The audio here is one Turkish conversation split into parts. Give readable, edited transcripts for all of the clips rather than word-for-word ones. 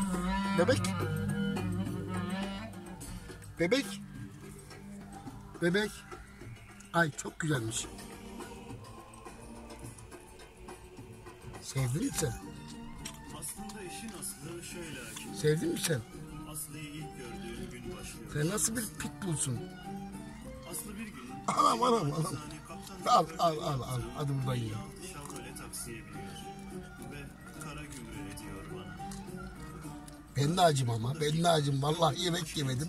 Bebek. Bebek. Bebek. Ay çok güzelmiş. Sevdin mi sen? Aslında işin aslı şöyle. Sevdin mi sen? Aslı'yı ilk gördüğüm gün başlıyor. Sen nasıl bir pitbullsun? Aslı bir gün Anam. Al. Hadi buradan ye. Şavrole taksiye biniyor. Ve kara gümrüğü ediyor bana. Ben de acım ama. Ben de acım. Vallahi yemek yemedim.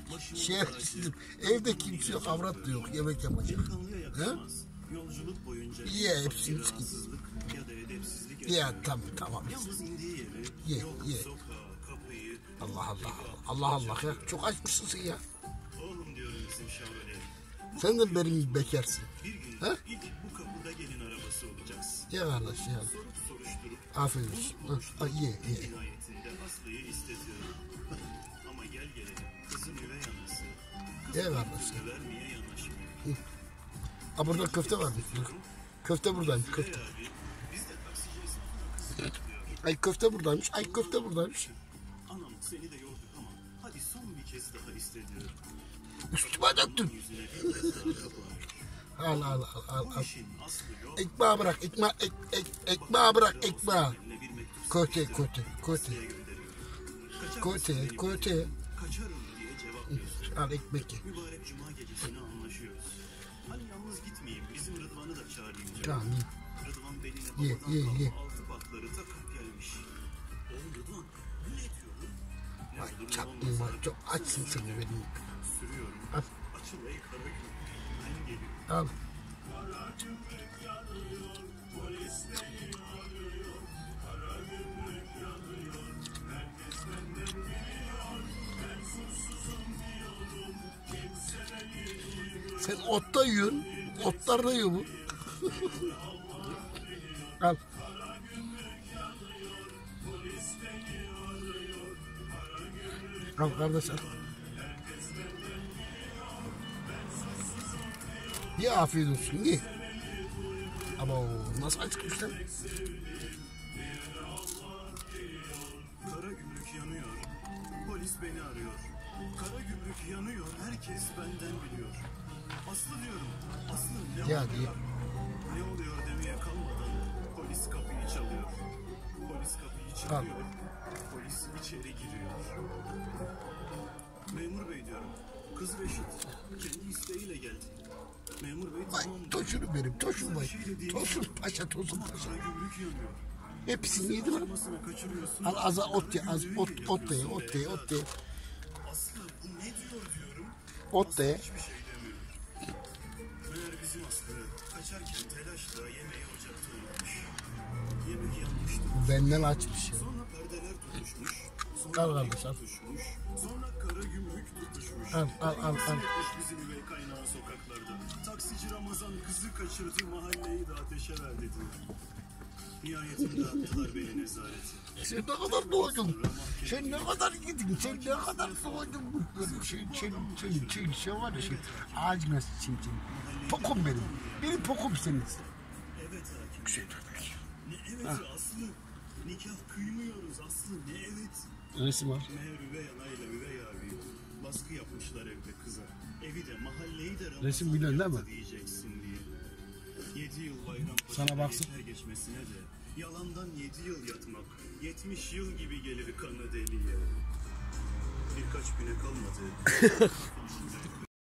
Evde kimse yok. Avrat da yok. Yemek yapacak. He? Yolculuk boyunca Ye hepsini. rahatsızlık ya da edepsizlik Ye tamam. yalnız indiği yeri, Ye. sokağı, kapıyı, Allah ya. Çok açmışsın sen ya. oğlum diyorum bizim Şavrole. Sen de benim gibi bekarsın. Bir gün He? ilk bu kapıda gelin arabası olacaksın. Ye kardeş ya. Soruşturup Aferin olsun. Ye. nihayetinde Aslı'yı istetiyorum. Ama gel gelelim kızın üvey anası. Ye kardeş ya. Vermeye yanaşmıyor. Ha burada köfte var. Köfte buradaymış. Köfte. Abi biz de taksici esnafına kız diyor. Ay köfte buradaymış. Anam seni de yorduk ama hadi son bir kez daha istediyorum. Üstüme döktün. Yüzüne bir kez daha kapanıyor. Al. İşin aslı yok. Ekmeği bırak. Ekmeği bırak. Ekmeği. Eline bir mektup Köte. kaçarım diye cevap yazıyor. Al ekmek ye. Mübarek cuma gecesine anlaşıyoruz. Hani yalnız gitmeyeyim bizim Rıdvan'ı da çağırayım diyor. Tamam ye. Rıdvan beline Ye. babadan kalma altı patları takıp gelmiş. Oğlum Rıdvan bu ne diyorum? Ay çaktım var. Çok açsın seni benim. Sürüyorum. Al. Açıl ey kara gün. Ben geliyorum. Al. Sen otta yiyorsun. Otlarda yiyor bu. Al. Al kardeş al. Ye afiyet olsun ye. Ama nasıl açıkmışlar? Kara gümrük yanıyor. Polis beni arıyor. Kara gümrük yanıyor. Herkes benden biliyor. Aslı diyorum. Aslı ne Ya oluyor? diye. Ne oluyor demeye kalmadan polis kapıyı çalıyor. Polis kapıyı çalıyor. Polis içeri giriyor. Memur bey diyorum. Kız Reşit kendi isteğiyle geldi. Memur bey Vay tamam. toşunu benim toşun vay. Tosun paşa. Kara gümrük yanıyor. Hepsini yedi lan. Kaçırmasını kaçırıyorsun. Al az ot ye az ot da ye. Aslı bu ne diyor diyorum. Ot da ye. Hiçbir şey demiyor. Meğer bizim Aslı kaçarken telaşla yemeği ocakta unutmuş. Yemek yanmıştı. Benden açmış ya. Sonra perdeler tutuşmuş. Al kardeş al. Tutuşmuş. Sonra kara gümrük tutuşmuş. Al. Yetmiş bizim üvey kaynağı sokaklarda. Taksici Ramazan kızı kaçırdı mahalleyi de ateşe ver dedi. Nihayetinde attılar beni nezarete. Sen ne kadar doydun? Sen ne kadar yedin? Sen ne kadar doydun? Şey var ya şey. Ağacına şey. Pokum benim. Benim pokum senin. Evet hakim. Güzel. Ne evet Aslı. Nikah kıymıyoruz Aslı ne evet. Resim var. Meğer üvey anayla üvey abi baskı yapmışlar evde kıza. Evi de mahalleyi de Resim biliyorsun değil mi? diyeceksin diye. 7 yıl bayram Sana baksın. geçmesine de yalandan 7 yıl yatmak 70 yıl gibi gelir kanı deliye. Birkaç güne kalmadı.